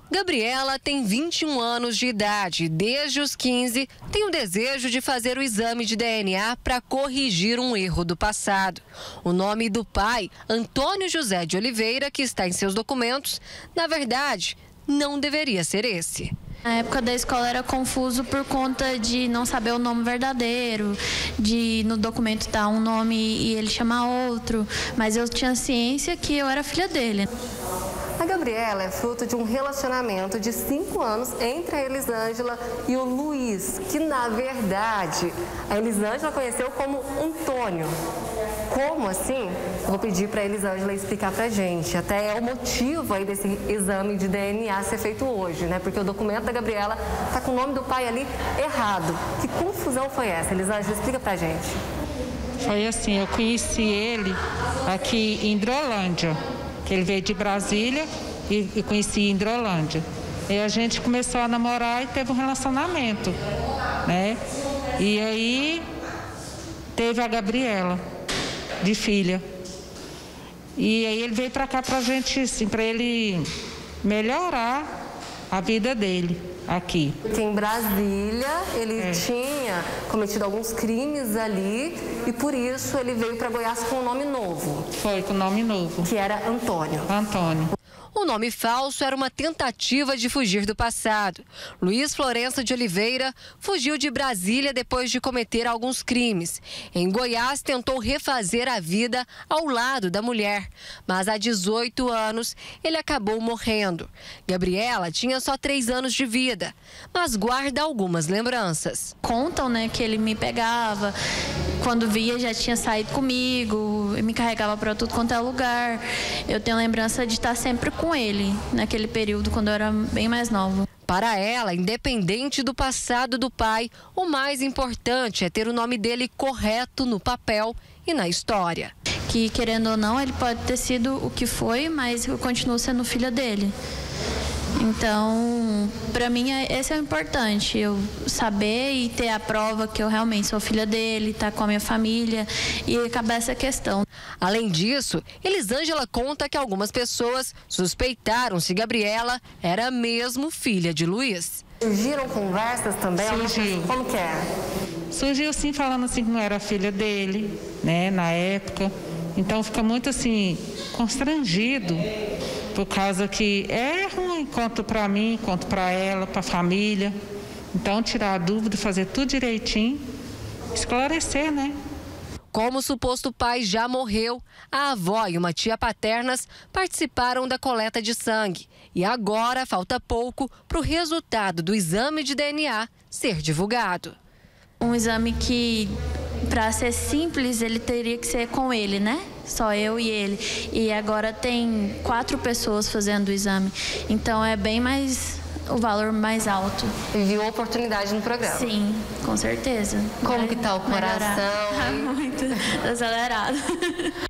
Gabriela tem 21 anos de idade e desde os 15 tem o desejo de fazer o exame de DNA para corrigir um erro do passado. O nome do pai, Antônio José de Oliveira, que está em seus documentos, na verdade, não deveria ser esse. Na época da escola era confuso por conta de não saber o nome verdadeiro, de no documento estar um nome e ele chamar outro, mas eu tinha ciência que eu era filha dele. A Gabriela é fruto de um relacionamento de 5 anos entre a Elisângela e o Luiz, que na verdade a Elisângela conheceu como Antônio. Como assim? Eu vou pedir para a Elisângela explicar pra gente. Até é o motivo aí desse exame de DNA ser feito hoje, né? Porque o documento da Gabriela tá com o nome do pai ali errado. Que confusão foi essa? Elisângela, explica pra gente. Foi assim, eu conheci ele aqui em Hidrolândia, que ele veio de Brasília e conheci em Hidrolândia. E a gente começou a namorar e teve um relacionamento, né? E aí teve a Gabriela, de filha. E aí ele veio para cá pra gente, assim, para ele melhorar a vida dele aqui. Porque em Brasília ele tinha cometido alguns crimes ali e por isso ele veio para Goiás com um nome novo. Foi, com nome novo. Que era Antônio. Antônio. O nome falso era uma tentativa de fugir do passado. Luiz Florencio de Oliveira fugiu de Brasília depois de cometer alguns crimes. Em Goiás, tentou refazer a vida ao lado da mulher, mas há 18 anos ele acabou morrendo. Gabriela tinha só 3 anos de vida, mas guarda algumas lembranças. Contam, né, que ele me pegava, quando via já tinha saído comigo, me carregava para tudo quanto é lugar. Eu tenho lembrança de estar sempre com ele, naquele período, quando eu era bem mais nova. Para ela, independente do passado do pai, o mais importante é ter o nome dele correto no papel e na história. Que, querendo ou não, ele pode ter sido o que foi, mas eu continuo sendo filha dele. Então, para mim, esse é o importante, eu saber e ter a prova que eu realmente sou filha dele, estar com a minha família e acabar essa questão. Além disso, Elisângela conta que algumas pessoas suspeitaram se Gabriela era mesmo filha de Luiz. Surgiram conversas também? Surgiu. Como que é? Surgiu sim, falando assim que não era filha dele, né, na época. Então fica muito assim, constrangido, por causa que é ruim, quanto para mim, quanto para ela, para a família. Então tirar a dúvida, fazer tudo direitinho, esclarecer, né? Como o suposto pai já morreu, a avó e uma tia paternas participaram da coleta de sangue. E agora falta pouco para o resultado do exame de DNA ser divulgado. Um exame que, para ser simples, ele teria que ser com ele, né? Só eu e ele. E agora tem 4 pessoas fazendo o exame. Então é bem mais, o valor mais alto. E viu a oportunidade no programa? Sim, com certeza. Como que tá o coração? Muito acelerado.